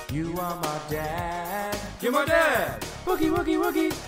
You are my dad. You're my dad. Woogie, woogie, woogie.